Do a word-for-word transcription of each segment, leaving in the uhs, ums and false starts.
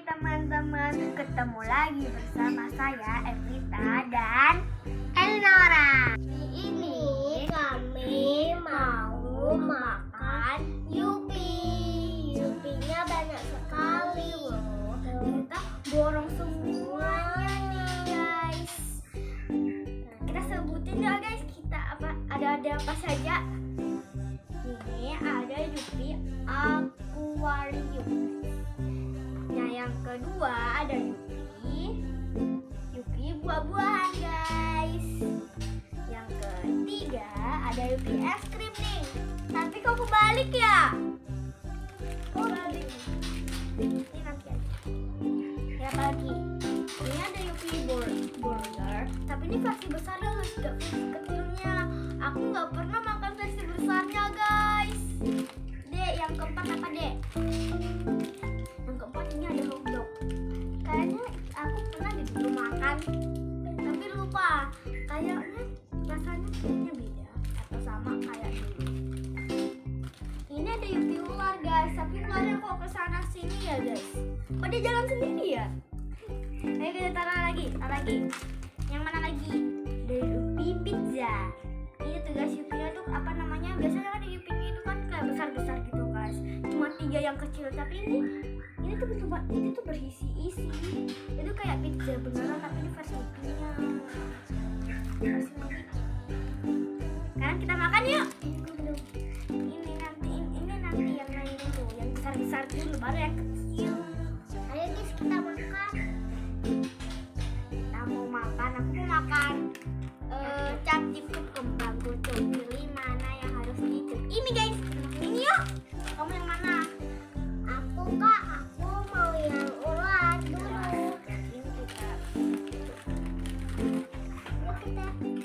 teman-teman, ketemu lagi bersama saya Evita dan Elnora. Di ini kami mau makan Yupi. Yupinya banyak sekali loh. Kita borong semuanya nih guys. Kita sebutin ya guys, kita apa ada-ada apa saja. Ini ada Yupi Aquarium. Nah, yang kedua ada Yupi Yupi buah-buahan guys. Yang ketiga ada Yupi es krim nih. Tapi kok kebalik ya? Kok kebalik? Ini nanti aja. Ya apa lagi? Ini ada Yupi burger. Tapi ini versi besarnya guys, gak versi kecilnya. Aku nggak pernah makan versi besarnya guys. Dek, yang keempat apa dek? Ini ada hotdog. Kayaknya aku pernah di dulu makan, tapi lupa. Kayaknya rasanya kayaknya beda atau sama kayak dulu. Ini ada Yupi ular guys, tapi ularnya kok kesana sini ya guys. Kok dia jalan sendiri ya? Ayo kita taruh lagi, taruh lagi. Yang mana lagi? Ada Yupi pizza. Ini tuh guys, Yupinya tuh apa namanya? Biasanya kan Yupi itu kan kayak besar-besar gitu guys. Cuma tiga yang kecil, tapi ini ini tuh cuma ini tuh berisi-isi. Itu kayak pizza beneran, tapi ini versi Yupinya. Versi lagi. Sekarang kita makan yuk. Ini nanti ini nanti yang lain dulu, yang besar-besar dulu, baru yang kecil. Ayo guys kita makan. Kita mau makan, aku mau makan uh, cap cukup kembang kucing. Pilih mana yang harus dicup. Ini guys, ini yuk. Kamu yang mana? Aku kak, aku mau yang ular dulu. Ini kita. Yuk kita.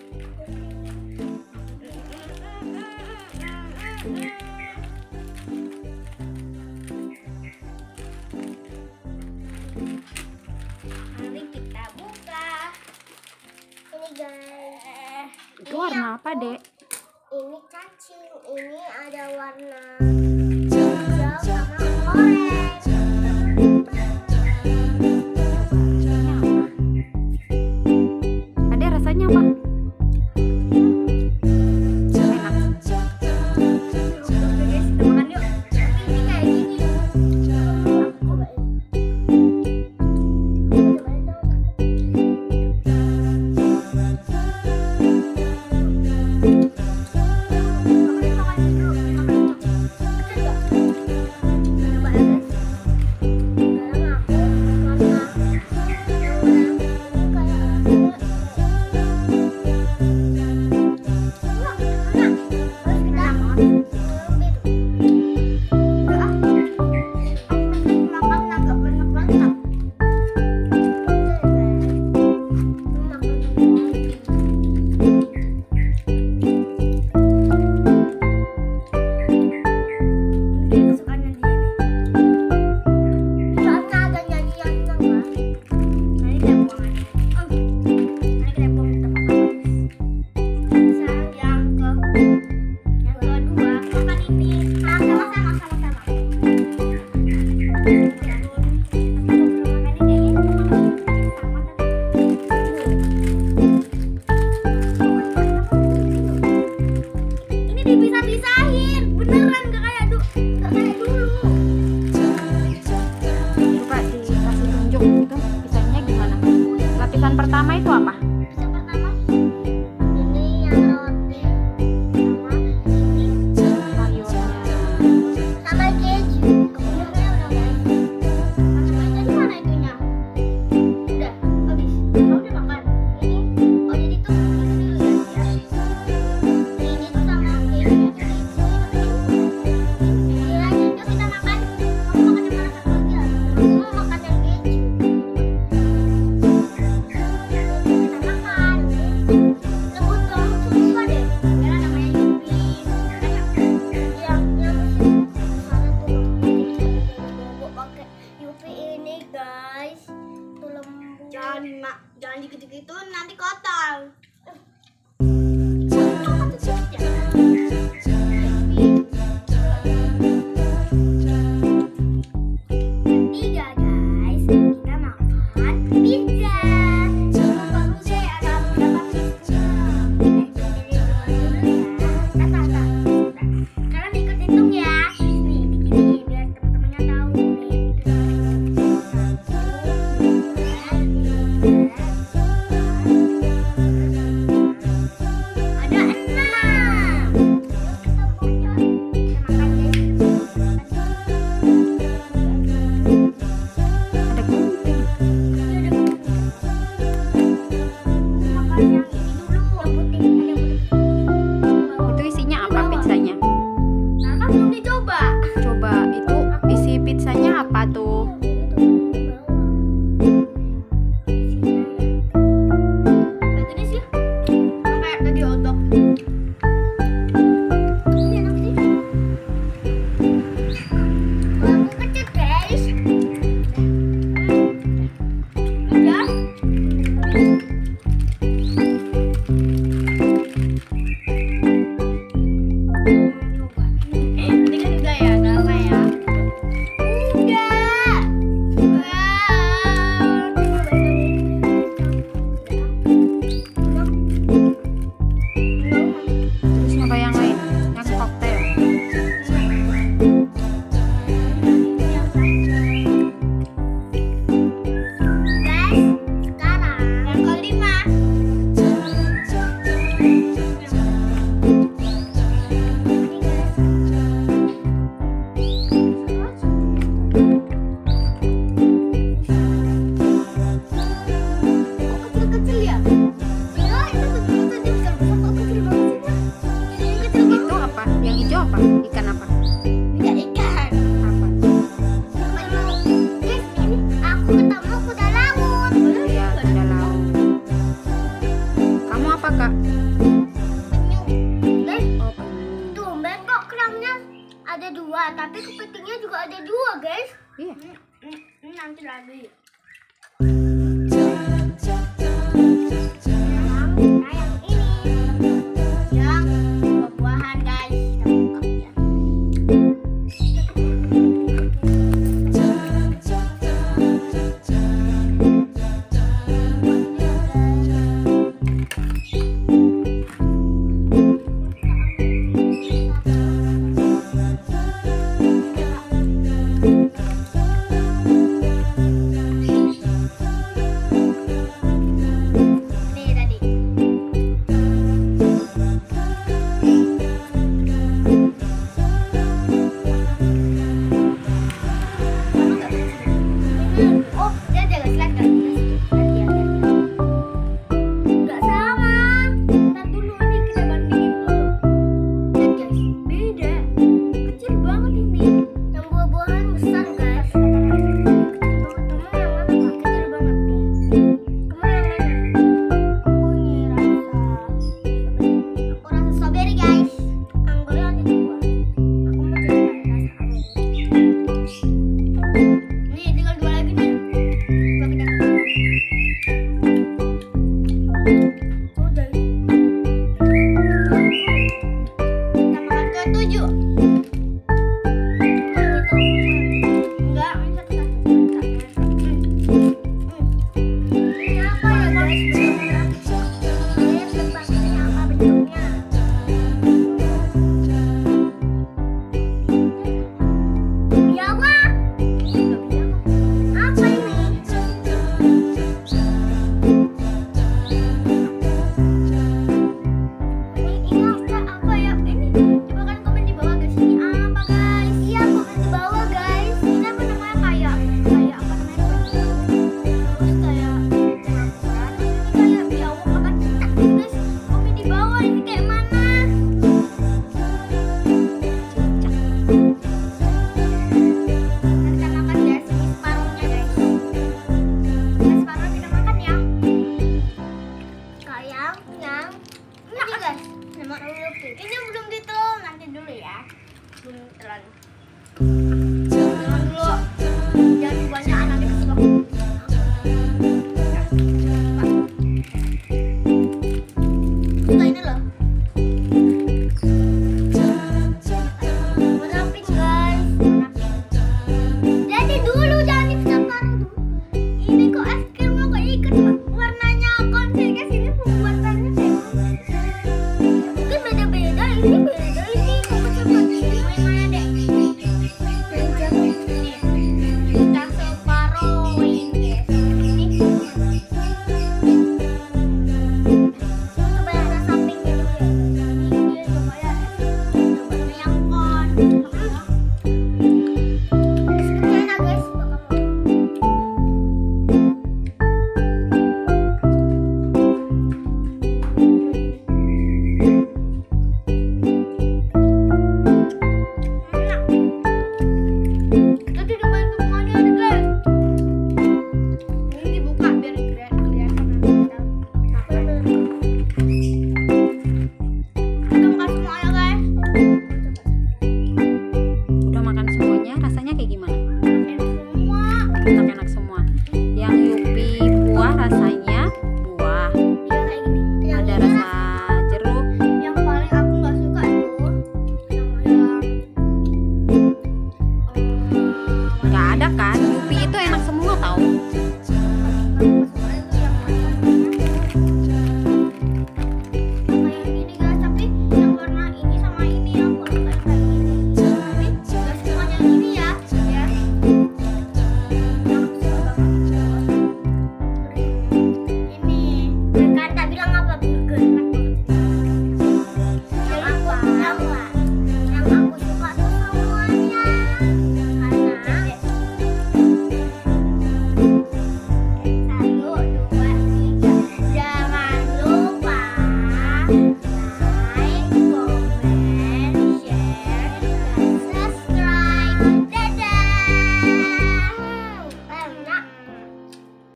Mari kita buka. Ini guys. Itu warna apa, Dek? Ini cacing. Ini ada warna hijau sama orange. Ada rasanya apa? Dipisah-pisahin, beneran gak kayak dulu, gak kayak dulu. Coba dikasih tunjuk gitu, pisahnya gimana? Lapisan pertama itu apa? Lapisan pertama, ini yang roti sama ini Sayurnya. sama keju. Kemudiannya udah guys. Masuknya di mana itunya? Udah, habis. Kamu udah makan? Ini, oh jadi tuh ini dulu ya. Ini tuh sama kejunya tuh itu. Ini lagi, yuk kita makan. Kamu makan yang mana satu lagi ya? Aku mau makan yang keju. Kita makan. Sebut kamu semua deh. Karena namanya Yupi. Yang yang sana tuh lembu pakai Yupi ini guys. Tuh lembu. Jangan mak, jangan dikit-dikit nanti kotor. Tiga guys. aku ketemu kuda laut. Iya, kuda laut. Kamu apa, Kak? Penyu. Guys, Oh, penyu. tumben kok kerangnya ada dua, tapi kepitingnya juga ada dua, guys. Iya. Hmm, Ini nanti lagi. Nah, yang ini yang buah-buahan, guys. Kita buka ya. Nih tadi. Oh,